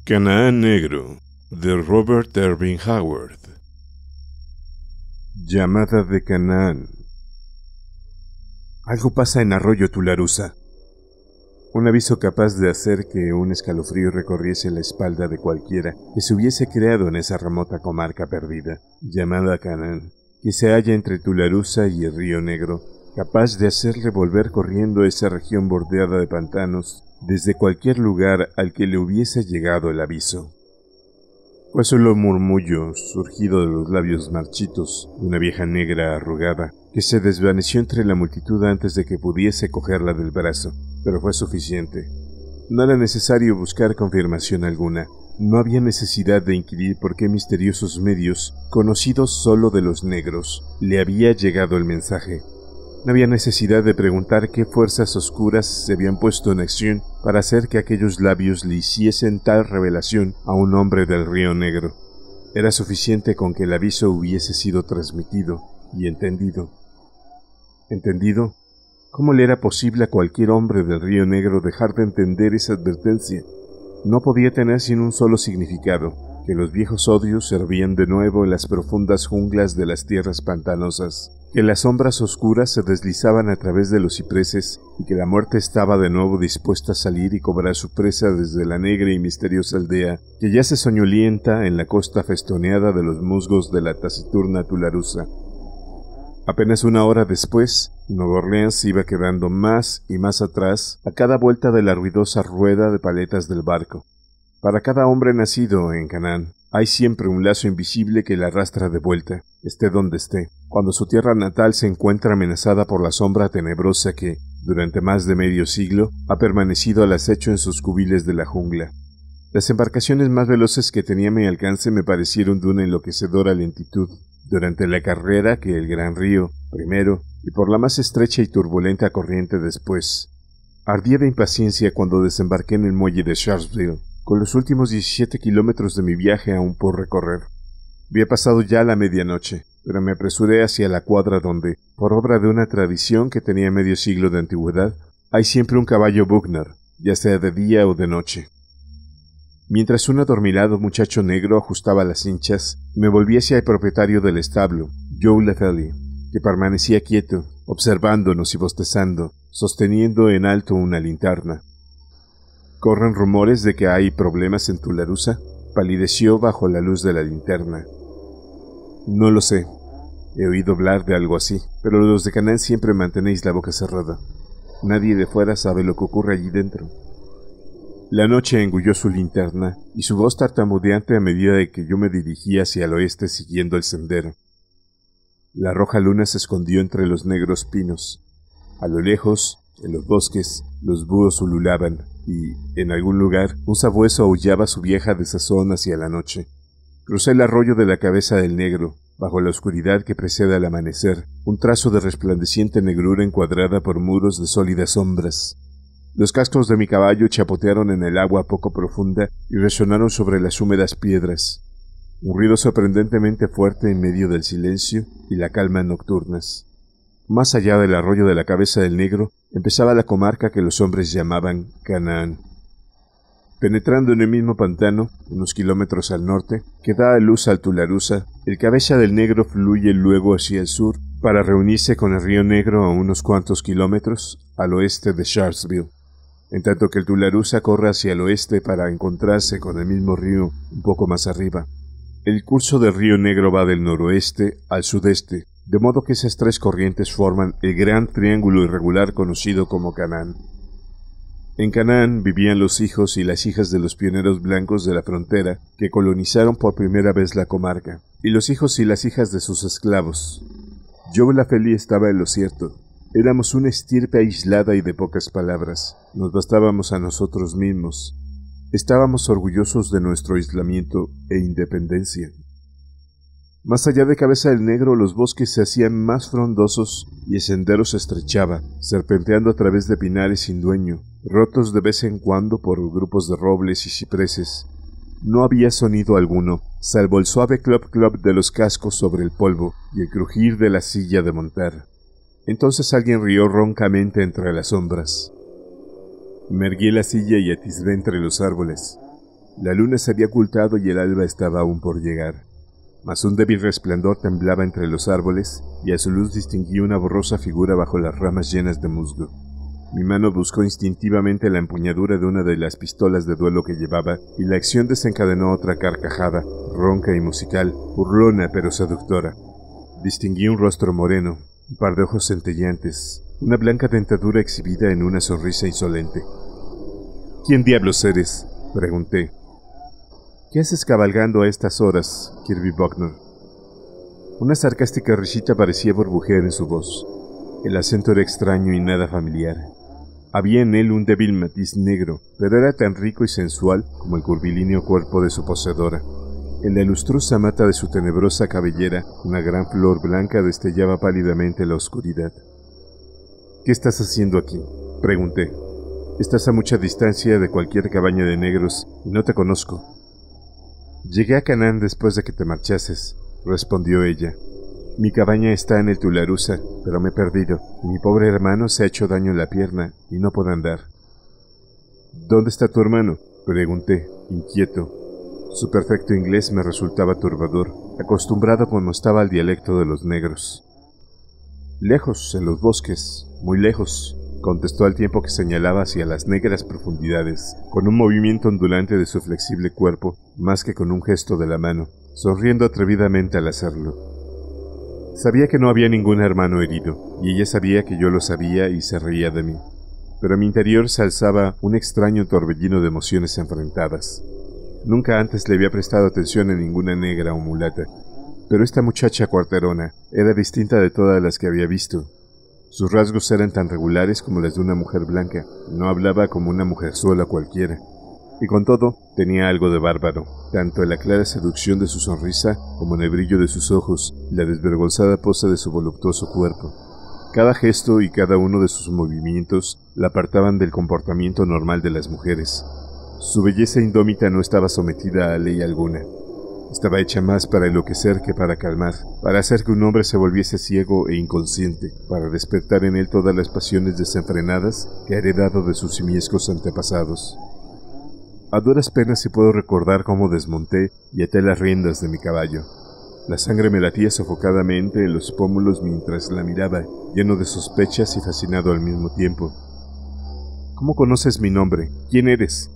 Canaán Negro, de Robert Irving Howard. Llamada de Canaán. Algo pasa en Arroyo Tularusa. Un aviso capaz de hacer que un escalofrío recorriese la espalda de cualquiera que se hubiese creado en esa remota comarca perdida, llamada Canaán, que se halla entre Tularusa y el Río Negro, capaz de hacerle volver corriendo esa región bordeada de pantanos desde cualquier lugar al que le hubiese llegado el aviso. Fue solo un murmullo surgido de los labios marchitos de una vieja negra arrugada que se desvaneció entre la multitud antes de que pudiese cogerla del brazo, pero fue suficiente. No era necesario buscar confirmación alguna. No había necesidad de inquirir por qué misteriosos medios, conocidos solo de los negros, le había llegado el mensaje. No había necesidad de preguntar qué fuerzas oscuras se habían puesto en acción para hacer que aquellos labios le hiciesen tal revelación a un hombre del Río Negro. Era suficiente con que el aviso hubiese sido transmitido y entendido. ¿Entendido? ¿Cómo le era posible a cualquier hombre del Río Negro dejar de entender esa advertencia? No podía tener sin un solo significado, que los viejos odios servían de nuevo en las profundas junglas de las tierras pantanosas, que las sombras oscuras se deslizaban a través de los cipreses y que la muerte estaba de nuevo dispuesta a salir y cobrar su presa desde la negra y misteriosa aldea que yace soñolienta en la costa festoneada de los musgos de la taciturna Tularusa. Apenas una hora después, Nueva Orleans iba quedando más y más atrás a cada vuelta de la ruidosa rueda de paletas del barco. Para cada hombre nacido en Canaán, hay siempre un lazo invisible que la arrastra de vuelta, esté donde esté, cuando su tierra natal se encuentra amenazada por la sombra tenebrosa que, durante más de medio siglo, ha permanecido al acecho en sus cubiles de la jungla. Las embarcaciones más veloces que tenía a mi alcance me parecieron de una enloquecedora lentitud, durante la carrera que el gran río, primero, y por la más estrecha y turbulenta corriente después. Ardía de impaciencia cuando desembarqué en el muelle de Sharpsville, con los últimos 17 kilómetros de mi viaje aún por recorrer. Había pasado ya la medianoche, pero me apresuré hacia la cuadra donde, por obra de una tradición que tenía medio siglo de antigüedad, hay siempre un caballo Bugner, ya sea de día o de noche. Mientras un adormilado muchacho negro ajustaba las cinchas, me volví hacia el propietario del establo, Joe Lefeli, que permanecía quieto, observándonos y bostezando, sosteniendo en alto una linterna. ¿Corren rumores de que hay problemas en Tularusa? Palideció bajo la luz de la linterna. No lo sé. He oído hablar de algo así, pero los de Canaán siempre mantenéis la boca cerrada. Nadie de fuera sabe lo que ocurre allí dentro. La noche engulló su linterna, y su voz tartamudeante a medida de que yo me dirigía hacia el oeste siguiendo el sendero. La roja luna se escondió entre los negros pinos. A lo lejos, en los bosques, los búhos ululaban, y, en algún lugar, un sabueso aullaba su vieja desazón hacia la noche. Crucé el arroyo de la Cabeza del Negro, bajo la oscuridad que precede al amanecer, un trazo de resplandeciente negrura encuadrada por muros de sólidas sombras. Los cascos de mi caballo chapotearon en el agua poco profunda y resonaron sobre las húmedas piedras. Un ruido sorprendentemente fuerte en medio del silencio y la calma nocturnas. Más allá del arroyo de la Cabeza del Negro empezaba la comarca que los hombres llamaban Canaán. Penetrando en el mismo pantano, unos kilómetros al norte, que da a luz al Tularusa, el Cabeza del Negro fluye luego hacia el sur para reunirse con el Río Negro a unos cuantos kilómetros al oeste de Sharpsville, en tanto que el Tularusa corre hacia el oeste para encontrarse con el mismo río un poco más arriba. El curso del Río Negro va del noroeste al sudeste, de modo que esas tres corrientes forman el gran triángulo irregular conocido como Canaán. En Canaán vivían los hijos y las hijas de los pioneros blancos de la frontera que colonizaron por primera vez la comarca, y los hijos y las hijas de sus esclavos. Joe Lefeli estaba en lo cierto. Éramos una estirpe aislada y de pocas palabras. Nos bastábamos a nosotros mismos. Estábamos orgullosos de nuestro aislamiento e independencia. Más allá de Cabeza del Negro, los bosques se hacían más frondosos y el sendero se estrechaba, serpenteando a través de pinares sin dueño, rotos de vez en cuando por grupos de robles y cipreses. No había sonido alguno, salvo el suave clop-clop de los cascos sobre el polvo y el crujir de la silla de montar. Entonces alguien rió roncamente entre las sombras. Me erguí la silla y atisbé entre los árboles. La luna se había ocultado y el alba estaba aún por llegar, mas un débil resplandor temblaba entre los árboles y a su luz distinguí una borrosa figura bajo las ramas llenas de musgo. Mi mano buscó instintivamente la empuñadura de una de las pistolas de duelo que llevaba y la acción desencadenó otra carcajada, ronca y musical, burlona pero seductora. Distinguí un rostro moreno, un par de ojos centelleantes, una blanca dentadura exhibida en una sonrisa insolente. «¿Quién diablos eres?», pregunté. «¿Qué haces cabalgando a estas horas, Kirby Buckner?». Una sarcástica risita parecía burbujear en su voz. El acento era extraño y nada familiar. Había en él un débil matiz negro, pero era tan rico y sensual como el curvilíneo cuerpo de su poseedora. En la lustrosa mata de su tenebrosa cabellera, una gran flor blanca destellaba pálidamente la oscuridad. «¿Qué estás haciendo aquí?», pregunté. «Estás a mucha distancia de cualquier cabaña de negros y no te conozco». «Llegué a Canaán después de que te marchases», respondió ella. «Mi cabaña está en el Tularusa, pero me he perdido, y mi pobre hermano se ha hecho daño en la pierna y no puede andar». «¿Dónde está tu hermano?», pregunté, inquieto. Su perfecto inglés me resultaba turbador, acostumbrado como estaba al dialecto de los negros. «Lejos, en los bosques, muy lejos», contestó al tiempo que señalaba hacia las negras profundidades, con un movimiento ondulante de su flexible cuerpo, más que con un gesto de la mano, sonriendo atrevidamente al hacerlo. Sabía que no había ningún hermano herido, y ella sabía que yo lo sabía y se reía de mí. Pero en mi interior se alzaba un extraño torbellino de emociones enfrentadas. Nunca antes le había prestado atención a ninguna negra o mulata, pero esta muchacha cuarterona era distinta de todas las que había visto. Sus rasgos eran tan regulares como los de una mujer blanca, no hablaba como una mujerzuela cualquiera. Y con todo, tenía algo de bárbaro, tanto en la clara seducción de su sonrisa como en el brillo de sus ojos y la desvergonzada pose de su voluptuoso cuerpo. Cada gesto y cada uno de sus movimientos la apartaban del comportamiento normal de las mujeres. Su belleza indómita no estaba sometida a ley alguna. Estaba hecha más para enloquecer que para calmar, para hacer que un hombre se volviese ciego e inconsciente, para despertar en él todas las pasiones desenfrenadas que ha heredado de sus simiescos antepasados. A duras penas sí puedo recordar cómo desmonté y até las riendas de mi caballo. La sangre me latía sofocadamente en los pómulos mientras la miraba, lleno de sospechas y fascinado al mismo tiempo. «¿Cómo conoces mi nombre? ¿Quién eres?».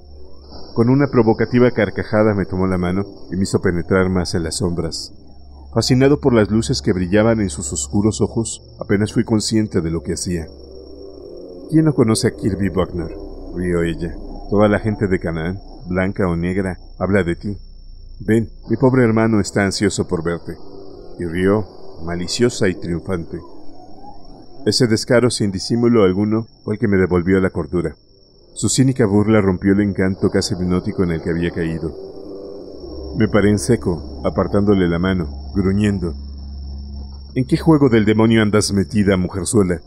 Con una provocativa carcajada me tomó la mano y me hizo penetrar más en las sombras. Fascinado por las luces que brillaban en sus oscuros ojos, apenas fui consciente de lo que hacía. «¿Quién no conoce a Kirby Buckner?», rió ella. «Toda la gente de Canaán, blanca o negra, habla de ti. Ven, mi pobre hermano está ansioso por verte». Y rió, maliciosa y triunfante. Ese descaro sin disimulo alguno fue el que me devolvió la cordura. Su cínica burla rompió el encanto casi hipnótico en el que había caído. Me paré en seco, apartándole la mano, gruñendo. «¿En qué juego del demonio andas metida, mujerzuela?».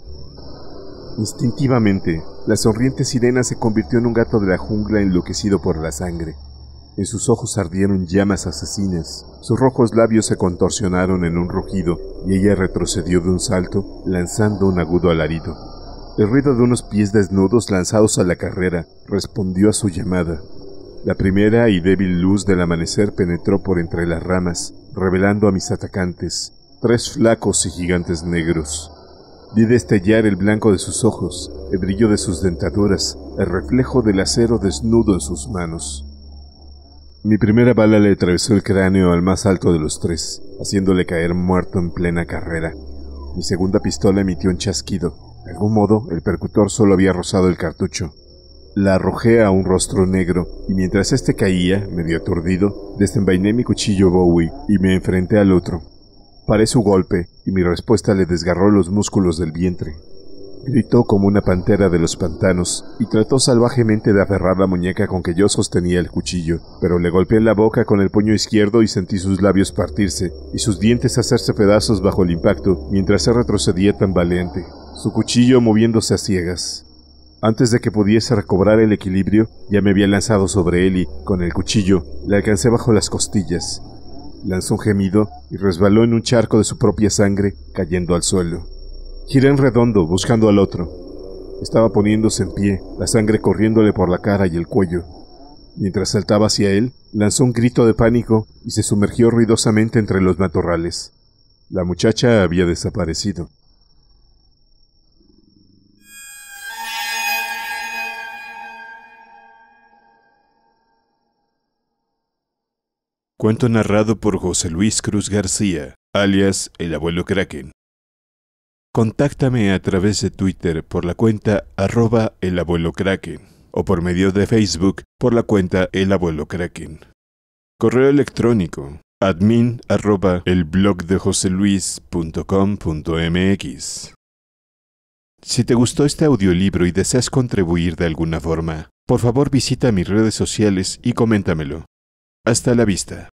Instintivamente, la sonriente sirena se convirtió en un gato de la jungla enloquecido por la sangre. En sus ojos ardieron llamas asesinas, sus rojos labios se contorsionaron en un rugido y ella retrocedió de un salto, lanzando un agudo alarido. El ruido de unos pies desnudos lanzados a la carrera respondió a su llamada. La primera y débil luz del amanecer penetró por entre las ramas, revelando a mis atacantes, 3 flacos y gigantes negros. Vi destellar el blanco de sus ojos, el brillo de sus dentaduras, el reflejo del acero desnudo en sus manos. Mi primera bala le atravesó el cráneo al más alto de los 3, haciéndole caer muerto en plena carrera. Mi segunda pistola emitió un chasquido. De algún modo, el percutor solo había rozado el cartucho. La arrojé a un rostro negro, y mientras éste caía, medio aturdido, desenvainé mi cuchillo Bowie y me enfrenté al otro. Paré su golpe, y mi respuesta le desgarró los músculos del vientre. Gritó como una pantera de los pantanos, y trató salvajemente de aferrar la muñeca con que yo sostenía el cuchillo, pero le golpeé en la boca con el puño izquierdo y sentí sus labios partirse, y sus dientes hacerse pedazos bajo el impacto, mientras se retrocedía tambaleante, su cuchillo moviéndose a ciegas. Antes de que pudiese recobrar el equilibrio, ya me había lanzado sobre él y, con el cuchillo, le alcancé bajo las costillas. Lanzó un gemido y resbaló en un charco de su propia sangre, cayendo al suelo. Giré en redondo, buscando al otro. Estaba poniéndose en pie, la sangre corriéndole por la cara y el cuello. Mientras saltaba hacia él, lanzó un grito de pánico y se sumergió ruidosamente entre los matorrales. La muchacha había desaparecido. Cuento narrado por José Luis Cruz García, alias El Abuelo Kraken. Contáctame a través de Twitter por la cuenta @elabuelokraken o por medio de Facebook por la cuenta El Abuelo Kraken. Correo electrónico admin@elblogdejoseluis.com.mx. Si te gustó este audiolibro y deseas contribuir de alguna forma, por favor visita mis redes sociales y coméntamelo. Hasta la vista.